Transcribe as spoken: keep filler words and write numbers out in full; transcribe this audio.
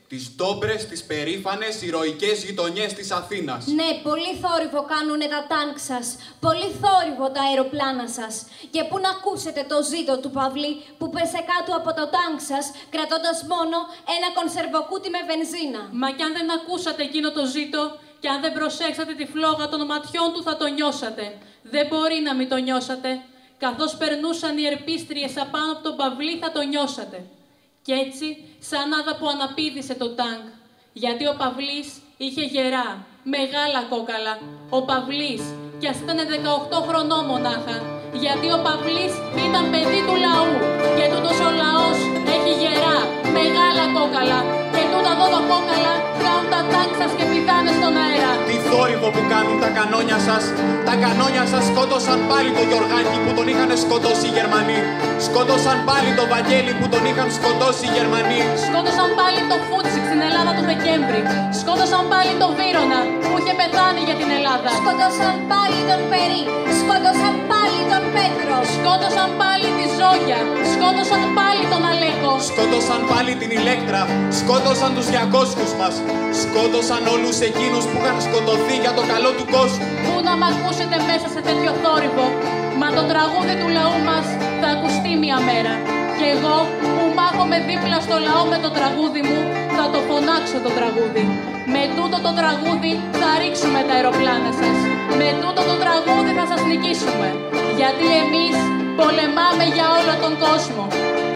Τις ντόμπρες, τις περήφανες, ηρωικές γειτονιές της Αθήνας. Ναι, πολύ θόρυβο κάνουνε τα τάγκ σας. Πολύ θόρυβο τα αεροπλάνα σας. Και πού να ακούσετε το ζήτο του Παυλή που πέσε κάτω από το τάγκ σας, κρατώντας μόνο ένα κονσερβοκούτι με βενζίνα. Μα κι αν δεν ακούσατε εκείνο το ζήτο, και αν δεν προσέξατε τη φλόγα των ματιών του, θα το νιώσατε. Δεν μπορεί να μην το νιώσατε. Καθώς περνούσαν οι ερπίστριες απάνω από τον Παυλή, θα το νιώσατε. Κι έτσι, σαν άδα που αναπήδησε το τάγκ. Γιατί ο Παυλής είχε γερά, μεγάλα κόκαλα. Ο Παυλής, κι ας ήταν δεκαοκτώ χρονών μονάχα. Γιατί ο Παυλής ήταν παιδί του λαού. Και τούτος ο λαός έχει γερά, μεγάλα κόκαλα. Και τούτα εδώ τα κόκαλα κάνουν τα τάγκ σας και πηδάνε στον αέρα. Τι θόρυβο που κάνουν τα κανόνια σας. Τα κανόνια σας σκότωσαν πάλι το Γιωργάκη που τον είχαν σκοτώσει οι Γερμανοί. Σκότωσαν πάλι το Βαγγέλη που τον είχαν σκοτώσει οι Γερμανοί. Σκότωσαν πάλι το Φούτσικ στην Ελλάδα του Δεκέμβρη. Σκότωσαν πάλι το Βύρωνα που είχε πεθάνει για την Ελλάδα. Σκότωσαν πάλι τον Περί. Σκότωσαν πάλι τον Πέτρο. Σκότωσαν πάλι τη Ζόγια. Σκότωσαν πάλι τον Αλέκο. Σκότωσαν πάλι την Ηλέκτρα. Σκότωσαν τους διακόσιους μας. Σκότωσαν όλους εκείνους που είχαν σκοτωθεί για το καλό του κόσμου. Πού να μ' ακούσετε μέσα σε τέτοιο θόρυβο. Μα το τραγούδι του λαού μας θα ακουστεί μια μέρα. Και εγώ που μάχομαι δίπλα στο λαό με το τραγούδι μου, θα το φωνάξω το τραγούδι. Με τούτο το τραγούδι θα ρίξουμε τα αεροπλάνα σας. Με τούτο το τραγούδι θα σας νικήσουμε. Γιατί εμείς πολεμάμε για όλο τον κόσμο.